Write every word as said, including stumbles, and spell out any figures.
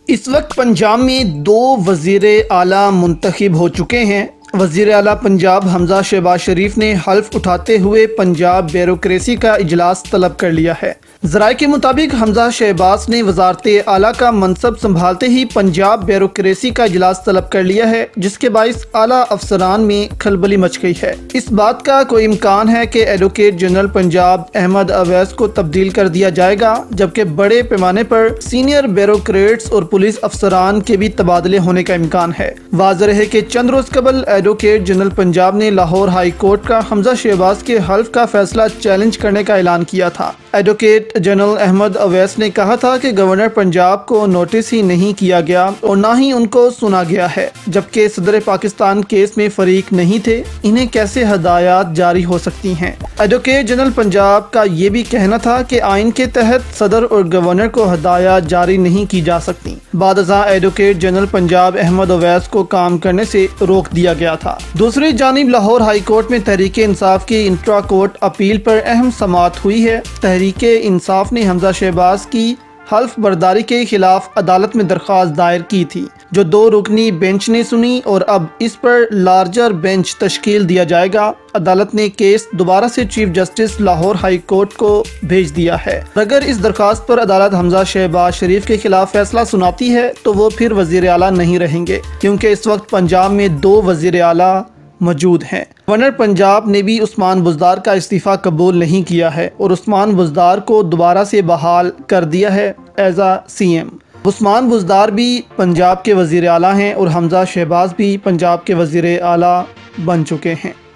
اس وقت پنجاب میں دو وزیر اعلیٰ منتخب ہو چکے ہیں۔ وزیر اعلیٰ پنجاب حمزہ شہباز شریف نے حلف اٹھاتے ہوئے پنجاب بیوروکریسی کا اجلاس طلب کر لیا ہے۔ ذرائع کے مطابق حمزہ شہباز نے وزارت اعلیٰ کا منصب سنبھالتے ہی پنجاب بیوروکریسی کا اجلاس طلب کر لیا ہے، جس کے باعث اعلیٰ افسران میں کھلبلی مچ گئی ہے۔ اس بات کا کوئی امکان ہے کہ ایڈوکیٹ جنرل پنجاب احمد اویس کو تبدیل کر دیا جائے گا، جبکہ بڑے پیمانے پر سینئر بیوروکریٹس اور پولیس افسران کے بھی تبادلے ہونے کا امکان ہے۔ واضح ہے کہ چند روز قبل ایڈوکیٹ جنرل پنجاب نے لاہور ہائی کورٹ کا حمزہ شہباز کے حلف کا فیصلہ چیلنج کرنے کا اعلان کیا تھا۔ ایڈوکیٹ جنرل احمد اویس نے کہا تھا کہ گورنر پنجاب کو نوٹس ہی نہیں کیا گیا اور نہ ہی ان کو سنا گیا ہے، جبکہ صدر پاکستان کیس میں فریق نہیں تھے، انہیں کیسے ہدایات جاری ہو سکتی ہیں۔ ایڈوکیٹ جنرل پنجاب کا یہ بھی کہنا تھا کہ آئین کے تحت صدر اور گورنر کو ہدایات جاری نہیں کی جا سکتی۔ بعد ازاں ایڈوکیٹ جنرل پنجاب احمد اویس کو کام کرنے سے روک دیا گیا تھا۔ دوسری جانب لاہور ہائی کورٹ میں تحریک انصاف کی انٹرا کورٹ اپیل پر اہم سماعت ہوئی ہے۔ تحریک انصاف نے حمزہ شہباز کی حلف برداری کے خلاف عدالت میں درخواست دائر کی تھی، جو دو رکنی بینچ نے سنی اور اب اس پر لارجر بینچ تشکیل دیا جائے گا۔ عدالت نے کیس دوبارہ سے chief justice Lahore high court کو بھیج دیا ہے۔ اگر اس درخواست پر عدالت حمزہ شہباز شریف کے خلاف فیصلہ سناتی ہے تو وہ پھر وزیر اعلیٰ نہیں رہیں گے، کیونکہ اس وقت پنجاب میں دو وزیر اعلیٰ موجود ہیں۔ گورنر پنجاب نے بھی عثمان بزدار کا استعفیٰ قبول نہیں کیا ہے اور عثمان بزدار کو دوبارہ سے بحال کر دیا ہے as a CM. Usman Buzdar بھی پنجاب کے وزیر اعلیٰ ہیں اور حمزہ شہباز بھی پنجاب کے وزیر اعلیٰ بن چکے ہیں۔